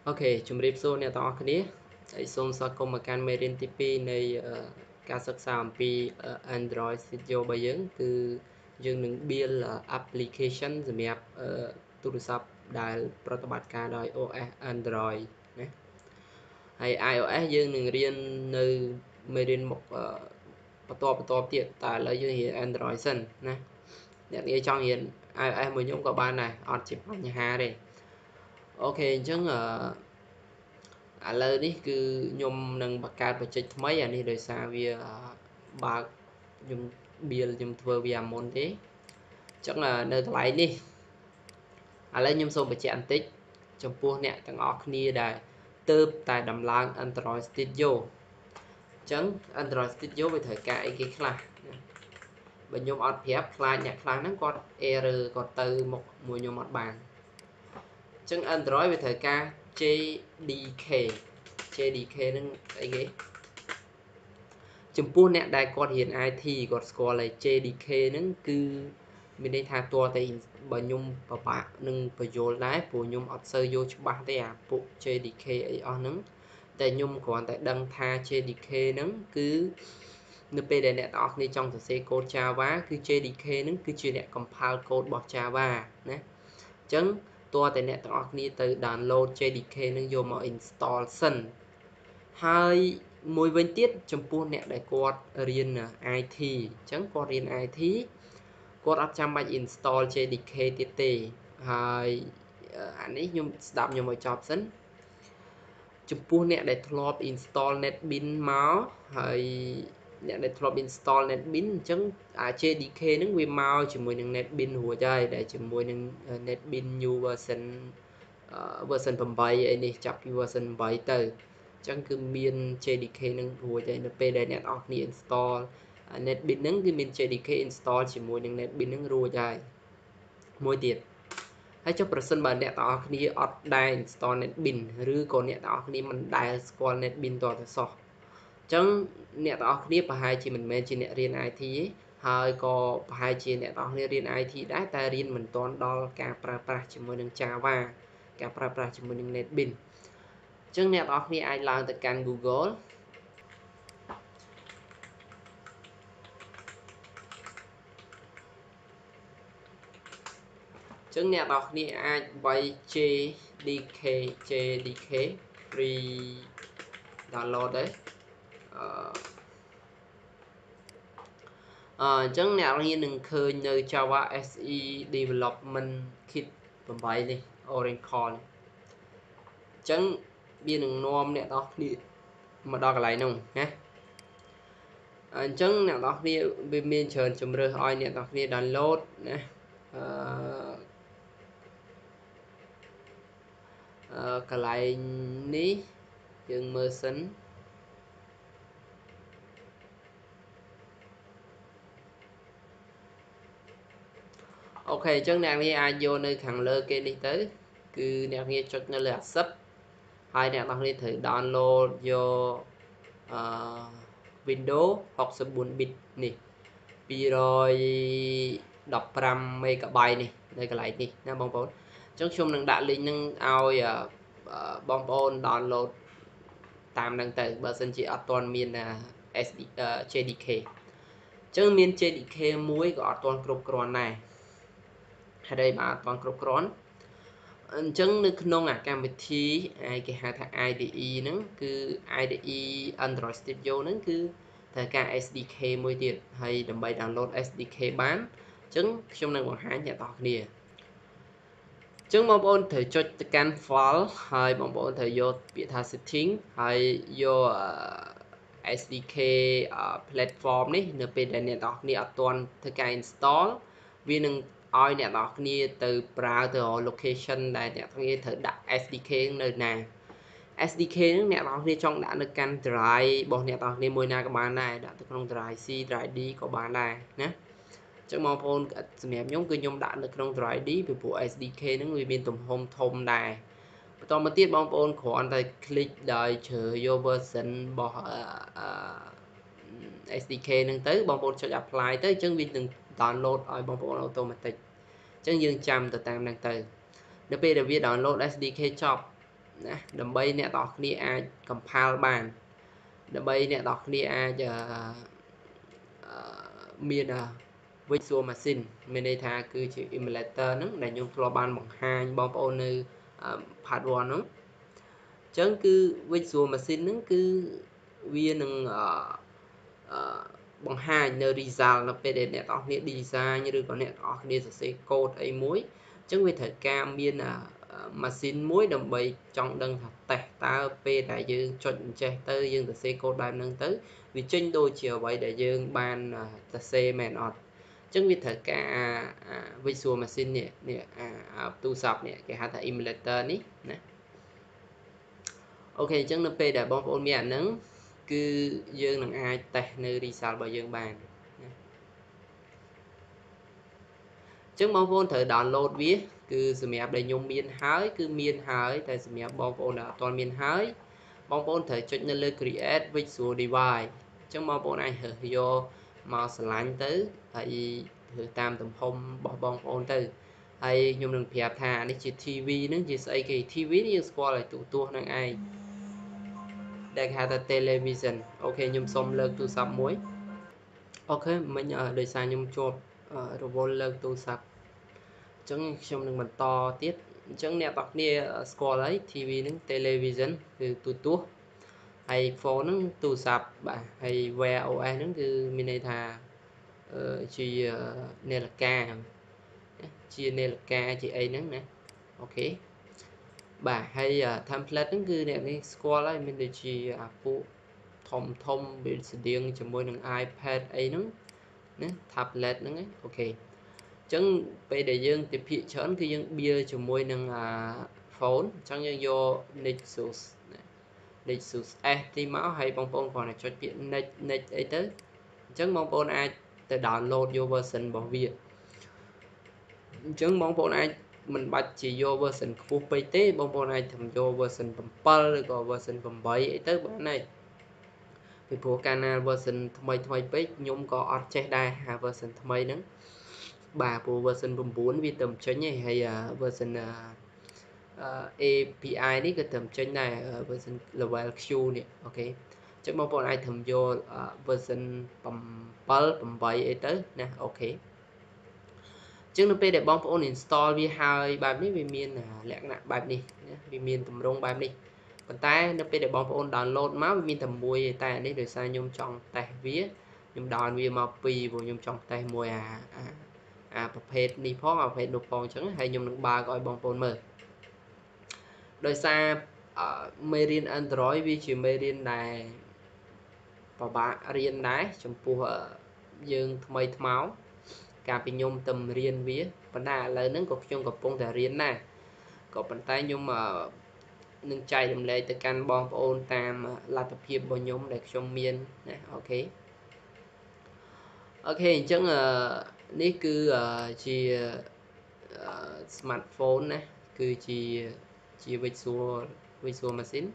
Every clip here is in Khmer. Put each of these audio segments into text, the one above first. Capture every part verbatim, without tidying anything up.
Ok, chúng rịp xô nè tỏ khá ní hãy xôn xa công mà can mê rên tí pì này ca sắc xa ẩm pi Android Studio bà dưỡng từ dương nâng biên là application dùm ẹp tù rù sắp đài protobát bát ca đòi ô ét Android hay iOS dương nâng riêng nơi mê rên một bà tòa bà tòa tiết tại lấy dương hiện Android sân nè nhận nghe trong hiện iOS mới nhũng có ban này ọt chịp vào nhà hà đây ok chứ ờ ឥឡូវនេះគឺខ្ញុំនឹងបង្កើត project ថ្មីអានេះដោយសារវាបើកខ្ញុំ build ខ្ញុំធ្វើវាមុនទេអញ្ចឹងនៅកន្លែងនេះឥឡូវខ្ញុំសូមបញ្ជាក់បន្តិចចំពោះអ្នកទាំងអស់គ្នាដែលទើបតែដំឡើង Android Studio អញ្ចឹង Android Studio វាត្រូវការអីគេខ្លះបើខ្ញុំអត់ប្រាប់ខ្លាចអ្នកខ្លះហ្នឹងគាត់ error គាត់ទៅមកមួយខ្ញុំអត់បានអញ្ចឹង Android វាត្រូវការ J D K J D K ហ្នឹងអីគេចំពោះអ្នកដែលគាត់រៀន ไอ ที គាត់ស្គាល់តែ J D K ហ្នឹងគឺមានន័យថាតួតែបើខ្ញុំពិបាកនឹងបញ្យល់ដែរព្រោះខ្ញុំអត់សូវយល់ច្បាស់ទេអាពួក J D K អីអស់ហ្នឹងតែខ្ញុំគ្រាន់តែដឹងថា J D K ហ្នឹងគឺនៅពេលដែលអ្នកទាំងអស់គ្នាចង់សរសេរកូដ Java គឺ J D K ហ្នឹងគឺជាអ្នក compile កូដរបស់ Java ណាអញ្ចឹងតើតែអ្នកទាំងអស់គ្នាទៅ download J D K ហ្នឹងយកមក install សិនហើយមួយវិញទៀតចំពោះអ្នកដែលគាត់រៀន ไอ ที អញ្ចឹងគាត់រៀន ไอ ที គាត់អត់ចាំបាច់ install J D K ទៀតទេហើយអានេះខ្ញុំស្ដាប់ខ្ញុំឲ្យចប់សិនចំពោះអ្នកដែលធ្លាប់ install NetBeans មកហើយអ្នកដែលធ្លាប់ install NetBeans អញ្ចឹងអា J D K ហ្នឹងវាមកជាមួយនឹង NetBeans រួចហើយដែលជាមួយនឹង NetBeans new version version 8អីនេះចាប់ពី version 8ទៅអញ្ចឹងគឺមាន J D K នឹងរួចហើយនៅពេលដែលអ្នកនរគ្នា install NetBeans ហ្នឹងគឺមាន J D K install ជាមួយនឹង NetBeans ហ្នឹងរួចហើយមួយទៀតហើយចុះប្រសិនបើអ្នកទាំងអស់គ្នាអត់ដែល install NetBeans ឬក៏អ្នកទាំងអស់គ្នាមិនដែលស្គាល់ NetBeans តទៅសោះអញ្ចឹងអ្នកទាំងអស់គ្នាប្រហែលជាមិនមែនជាអ្នករៀន ไอ ที ទេហើយក៏ប្រហែលជាអ្នកទាំងអស់គ្នារៀន ไอ ที ដែរតែរៀនមិនទាន់ដល់ការប្រើប្រាស់ជាមួយនឹង Java ការប្រើប្រាស់ជាមួយនឹង NetBeans អញ្ចឹងអ្នកទាំងអស់គ្នាអាចឡើងទៅកាន់ Google អញ្ចឹងអ្នកទាំងអស់គ្នាអាចវាយ J D K J D K free download ដែរអឺអញ្ចឹងអ្នកទាំងអស់គ្នានឹងឃើញនៅ Java เอส อี Development Kit 8នេះ Oracle នេះអញ្ចឹងវានឹងនាំអ្នកទាំងអស់គ្នាមកដល់កន្លែងនោះណាអញ្ចឹងអ្នកទាំងអស់គ្នាវាមានច្រើនជម្រើសឲ្យអ្នកទាំងអស់គ្នា download ណាអឺកន្លែងនេះយើងមើលសិនអូខេអញ្ចឹងអ្នកនេះអាចយកនៅខាងលើគេនេះទៅគឺអ្នកនេះចុចនៅលើអាសិបហើយអ្នកនរគ្នាត្រូវ download យកអឺ Windows 64 bit នេះ215 MB នេះនៅកន្លែងនេះណាបងប្អូនអញ្ចឹងខ្ញុំនឹងដាក់ link ហ្នឹងឲ្យបងប្អូន download តាមហ្នឹងទៅបើសិនជាអត់ទាន់មាន J D K អញ្ចឹងមាន J D K មួយក៏អត់ទាន់គ្រប់គ្រាន់ដែរហើយđây បាទអត់ទាន់គ្រប់គ្រាន់អញ្ចឹងនៅក្នុងអាកម្មវិធីគេហៅថា I D E ហ្នឹងគឺ I D E Android Studio ហ្នឹងគឺត្រូវការ S D K មួយទៀតហើយដើម្បី download S D K បានអញ្ចឹងខ្ញុំនឹងបង្ហាញអ្នកនរគ្នាអញ្ចឹងបងប្អូនត្រូវចុចទៅកាន់ file ហើយបងប្អូនត្រូវយកពាក្យថា setting ហើយយក S D K platform នេះនៅពេលដែលអ្នកនរគ្នាអត់ទាន់ធ្វើការ install វានឹងឲ្យអ្នកនរគ្នាទៅប្រើទៅ location ដែលអ្នកនរគ្នាត្រូវដាក់ S D K នៅណា S D K ហ្នឹងអ្នកនរគ្នាចង់ដាក់នៅកាន់ drive របស់អ្នកនរគ្នាមួយណាក៏បានដែរដាក់ទៅក្នុង drive C drive D ក៏បានដែរណាអញ្ចឹងបងប្អូនសម្រាប់ខ្ញុំគឺខ្ញុំដាក់នៅក្នុង drive D ពីព្រោះ S D K ហ្នឹងវាមានទំហំធំដែរបន្តមកទៀតបងប្អូនគ្រាន់តែ click ដោយជ្រើសយក version របស់ S D K ហ្នឹងទៅបងប្អូនចុច apply ទៅអញ្ចឹងវានឹង download ឲ្យបងប្អូន automatic អញ្ចឹងយើងចាំទៅតាមហ្នឹងទៅនៅពេលដែលវា download S D K ចប់ណាដើម្បីអ្នកនរគ្នាអាច compile បានដើម្បីអ្នកនរគ្នាអាចមាន Visual Machine មានន័យថាគឺជា emulator ហ្នឹងដែលខ្ញុំធ្លាប់បានបង្ហាញបងប្អូននៅ part one ហ្នឹងអញ្ចឹងគឺ Visual Machine ហ្នឹងគឺវានឹងបង្ហាញនៅ result នៅពេលដែលអ្នកនរគ្នា design ឬក៏អ្នកនរគ្នាសរសេរ code អីមួយអញ្ចឹងវាត្រូវការមាន machine មួយដើម្បីចង់ដឹងថា test តើពេលដែលយើងចុចអញ្ចេះទៅយើងសរសេរ code បែបហ្នឹងទៅវាចេញដូចជាអ្វីដែលយើងបានសរសេរមែនអត់អញ្ចឹងវាត្រូវការ Visual Machine នេះនេះទូរស័ព្ទនេះគេហៅថា emulator នេះណាអូខេអញ្ចឹងនៅពេលដែលបងប្អូនមានអាហ្នឹងគឺយើងនឹងអាច test នៅ result របស់យើងបានណាអញ្ចឹងបងប្អូនត្រូវ download វាគឺសម្រាប់ដែលខ្ញុំមានហើយគឺមានហើយតែសម្រាប់បងប្អូនដែលអត់ទាន់មានហើយបងប្អូនត្រូវចុចនៅលើ create visual device អញ្ចឹងបងប្អូនអាចរើសយកមកឆ្លាញ់ទៅហើយធ្វើតាមទំហំរបស់បងប្អូនទៅហើយខ្ញុំនឹងប្រាប់ថានេះជា ที វី ហ្នឹងជាស្អីគេ ที វី នេះយើងស្គាល់ឲ្យទូទស្សន៍នឹងឯងដែលគេហៅថា television អូខេខ្ញុំសូមលើកទូរស័ព្ទមួយអូខេមិញដោយសារខ្ញុំជាប់រវល់លើកទូរស័ព្ទអញ្ចឹងខ្ញុំនឹងបន្តទៀតអញ្ចឹងអ្នកទាំងគ្នាស្គាល់ហើយ ที វី ហ្នឹង television គឺទូទស្សន៍ហើយ phone ហ្នឹងទូរស័ព្ទបាទហើយ wear អូ เอส ហ្នឹងគឺមានន័យថាជានាឡិកាជានាឡិកាជាអីហ្នឹងណាអូខេបាទហើយ template ហ្នឹងគឺអ្នកនេះស្គាល់ហើយមានដូចជាអាពួកធំធំវាស្តៀងជាមួយនឹង iPad អីហ្នឹងណា tablet ហ្នឹងអូខេអញ្ចឹងពេលដែលយើងទៅភាគច្រើនគឺយើង build ជាមួយនឹង phone អញ្ចឹងយើងយក Nexus Nexus S ទីមកហើយបងប្អូនគ្រាន់តែចុចពាក្យ next next អីទៅអញ្ចឹងបងប្អូនអាចទៅ download យក version របស់វាអញ្ចឹងបងប្អូនអាចមិនបាច់ជាយក version ខ្ពស់ពេកទេបងប្អូនអាចធ្វើយក version seven ឬក៏ version eightអីទៅបានហើយពីព្រោះកាលណា version ថ្មីថ្មីពេកខ្ញុំក៏អត់ចេះដែរអា version ថ្មីហ្នឹងបាទព្រោះ version nineវាទៅចេញហើយហើយ version เอ พี ไอ នេះក៏ទៅចេញដែរ version level Q នេះអូខេអញ្ចឹងបងប្អូនអាចធ្វើយក version seven 8អីទៅណាអូខេអញ្ចឹងនៅពេលដែលបងប្អូន install វាហើយបែបនេះវាមានលក្ខណៈបែបនេះណាវាមានទម្រង់បែបនេះប៉ុន្តែនៅពេលដែលបងប្អូន download មកវាមានតែមួយទេតែនេះដោយសារខ្ញុំចង់ test វាខ្ញុំ down វាមកពីរព្រោះខ្ញុំចង់ test មួយអាអាប្រភេទនេះផងអាប្រភេទនោះផងអញ្ចឹងហើយខ្ញុំនឹងបើកឲ្យបងប្អូនមើលដោយសារមេរៀន Android វាជាមេរៀនដែលពិបាករៀនដែរចំពោះយើងថ្មីថ្មោងកាលពីខ្ញុំទៅរៀនវាប៉ុន្តែឥឡូវហ្នឹងក៏ខ្ញុំកំពុងតែរៀនដែរក៏ប៉ុន្តែខ្ញុំនឹងចែករំលែកទៅកាន់បងប្អូនតាមលទ្ធភាពរបស់ខ្ញុំដែលខ្ញុំមានណាអូខេអូខេអញ្ចឹងនេះគឺជា smartphone ណាគឺជាជា visual visual machine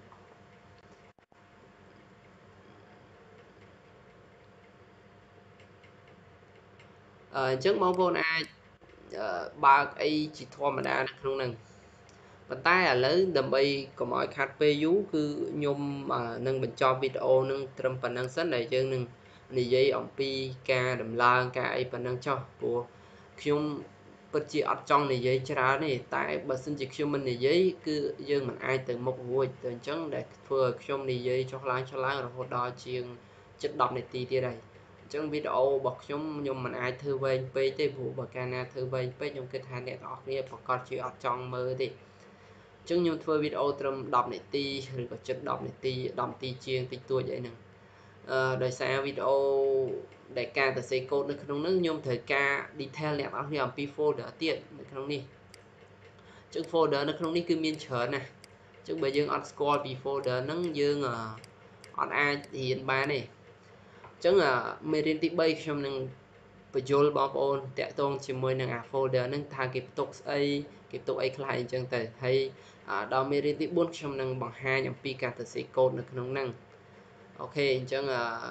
អញ្ចឹងបងប្អូនអាចបើកអីជាធម្មតានៅក្នុងហ្នឹងប៉ុន្តែឥឡូវដើម្បីកុំឲ្យខាត់ពេលយូរគឺខ្ញុំនឹងបញ្ចប់វីដេអូនឹងត្រឹមប៉ុណ្្នឹងសិនដែលយើងនឹងនិយាយអំពីការដំឡើងការអីប៉ុណ្្នឹងចុះព្រោះខ្ញុំពិតជាអត់ចង់និយាយច្រើនទេតែបើសិនជាខ្ញុំមិននិយាយគឺយើងមិនអាចទៅមុខរួចទៅអញ្ចឹងដែលធ្វើឲ្យខ្ញុំនិយាយចុះឡើងចុះឡើងរហូតដល់ជាងជិតtenនាទីទៀតហើយអញ្ចឹងវីដេអូរបស់ខ្ញុំខ្ញុំមិនអាចធ្វើវែងពេកទេព្រោះបើកាលណាធ្វើវែងពេកខ្ញុំគិតថាអ្នកទាំងអស់គ្នាប្រកាសជាអត់ចង់មើលទេអញ្ចឹងខ្ញុំធ្វើវីដេអូត្រឹមtenនាទីឬក៏ជិតtenនាទីtenនាទីជាងតិចតួចអីហ្នឹងអឺដោយសារវីដេអូដែលការសរសេរកូដនៅក្នុងហ្នឹងខ្ញុំត្រូវការ detail អ្នកទាំងអស់គ្នាអំពី folder ទៀតនៅក្នុងនេះអញ្ចឹង folder នៅក្នុងនេះគឺមានច្រើនណាស់អញ្ចឹងបើយើងអត់ស្គាល់ពី folder ហ្នឹងយើងអត់អាចរៀនបានទេអញ្ចឹងមេរៀនទីthreeខ្ញុំនឹងបញ្យល់បងប្អូនតាក់ទងជាមួយនឹងអា folder ហ្នឹងថាគេផ្ទុកស្អីគេផ្ទុកអីខ្លះអញ្ចឹងទៅហើយដល់មេរៀនទីfourខ្ញុំនឹងបង្ហាញអំពីការសរសេរកូដនៅក្នុងហ្នឹងអូខេអញ្ចឹង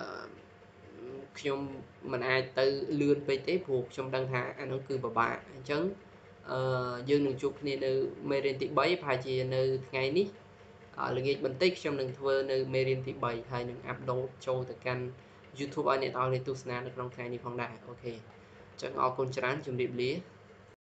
ខ្ញុំមិនអាចទៅលឿនពេកទេព្រោះខ្ញុំដឹងថាអានោះគឺពិបាកអញ្ចឹងអឺយើងនឹងជួបគ្នានៅមេរៀនទីthreeប្រហែលជានៅថ្ងៃនេះល្ងាចបន្តិចខ្ញុំនឹងធ្វើនៅមេរៀនទី3ហើយនឹង upload ចូលទៅកាន់ YouTube ឲ្យអ្នកទាំងអស់គ្នាទស្សនានៅក្នុងថ្ងៃនេះផងដែរអូខេអញ្ចឹងអរគុណច្រើនជម្រាបលា